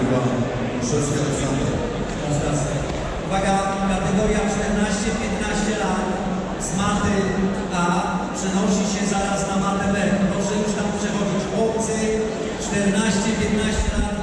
wygrywa Olszewski Aleksander. Uwaga, kategoria 14-15 lat z maty A przenosi się zaraz na matę B. Proszę już tam przechodzić. Chłopcy 14-15 lat